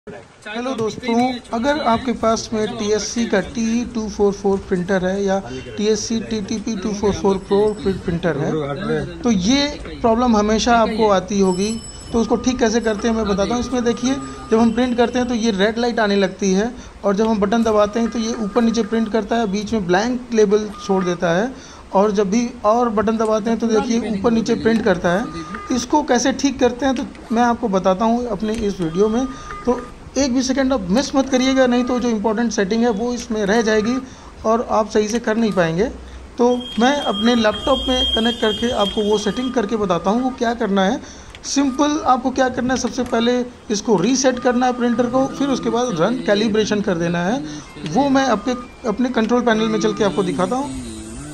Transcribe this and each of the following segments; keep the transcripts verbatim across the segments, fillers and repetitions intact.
Hello दोस्तों, अगर आपके पास में टी एस सी का T two four four printer है या T S C T T P two four four pro printer है तो ये प्रॉब्लम हमेशा आपको आती होगी। तो उसको ठीक कैसे करते हैं मैं बताता हूँ। इसमें देखिए, जब हम प्रिंट करते हैं तो ये रेड लाइट आने लगती है और जब हम बटन दबाते हैं तो ये ऊपर नीचे प्रिंट करता है, बीच में ब्लैंक लेबल छोड़ देता है। और जब भी और बटन दबाते हैं तो देखिए ऊपर नीचे प्रिंट करता है। इसको कैसे ठीक करते हैं तो मैं आपको बताता हूँ अपने इस वीडियो में। तो एक भी सेकंड आप मिस मत करिएगा, नहीं तो जो इम्पोर्टेंट सेटिंग है वो इसमें रह जाएगी और आप सही से कर नहीं पाएंगे। तो मैं अपने लैपटॉप में कनेक्ट करके आपको वो सेटिंग करके बताता हूँ वो क्या करना है। सिंपल आपको क्या करना है, सबसे पहले इसको रीसेट करना है प्रिंटर को, फिर उसके बाद रन कैलिब्रेशन कर देना है। वो मैं आपके अपने कंट्रोल पैनल में चल के आपको दिखाता हूँ।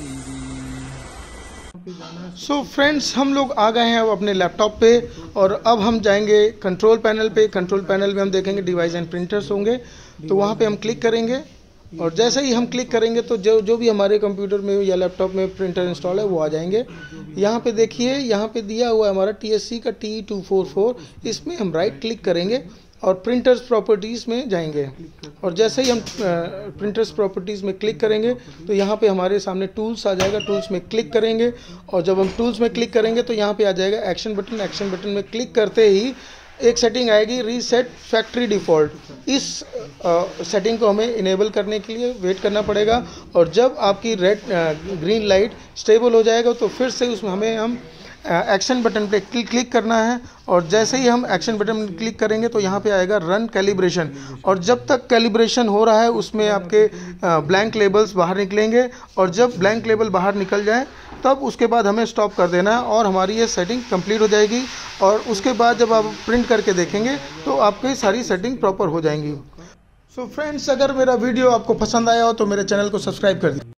सो so फ्रेंड्स, हम लोग आ गए हैं अब अपने लैपटॉप पे और अब हम जाएंगे कंट्रोल पैनल पे। कंट्रोल पैनल में हम देखेंगे डिवाइस एंड प्रिंटर्स होंगे, तो वहाँ पे हम क्लिक करेंगे और जैसे ही हम क्लिक करेंगे तो जो जो भी हमारे कंप्यूटर में या लैपटॉप में प्रिंटर इंस्टॉल है वो आ जाएंगे। यहाँ पे देखिए, यहाँ पे दिया हुआ है हमारा टी एस सी का टी टू फोर फोर। इसमें हम राइट क्लिक करेंगे और प्रिंटर्स प्रॉपर्टीज़ में जाएंगे और जैसे ही हम प्रिंटर्स प्रॉपर्टीज़ में क्लिक करेंगे तो यहाँ पे हमारे सामने टूल्स आ जाएगा। टूल्स में क्लिक करेंगे और जब हम टूल्स में क्लिक करेंगे तो यहाँ पे आ जाएगा एक्शन बटन। एक्शन बटन में क्लिक करते ही एक सेटिंग आएगी, रीसेट फैक्ट्री डिफ़ॉल्ट। इस सेटिंग को हमें इनेबल करने के लिए वेट करना पड़ेगा और जब आपकी रेड ग्रीन लाइट स्टेबल हो जाएगा तो फिर से उसमें हमें हम एक्शन बटन पे क्लिक करना है और जैसे ही हम एक्शन बटन क्लिक करेंगे तो यहाँ पे आएगा रन कैलिब्रेशन। और जब तक कैलिब्रेशन हो रहा है उसमें आपके ब्लैंक लेबल्स बाहर निकलेंगे और जब ब्लैंक लेबल बाहर निकल जाए तब उसके बाद हमें स्टॉप कर देना है और हमारी ये सेटिंग कंप्लीट हो जाएगी। और उसके बाद जब आप प्रिंट करके देखेंगे तो आपकी सारी सेटिंग प्रॉपर हो जाएंगी। सो फ्रेंड्स, अगर मेरा वीडियो आपको पसंद आया हो तो मेरे चैनल को सब्सक्राइब कर दीजिए।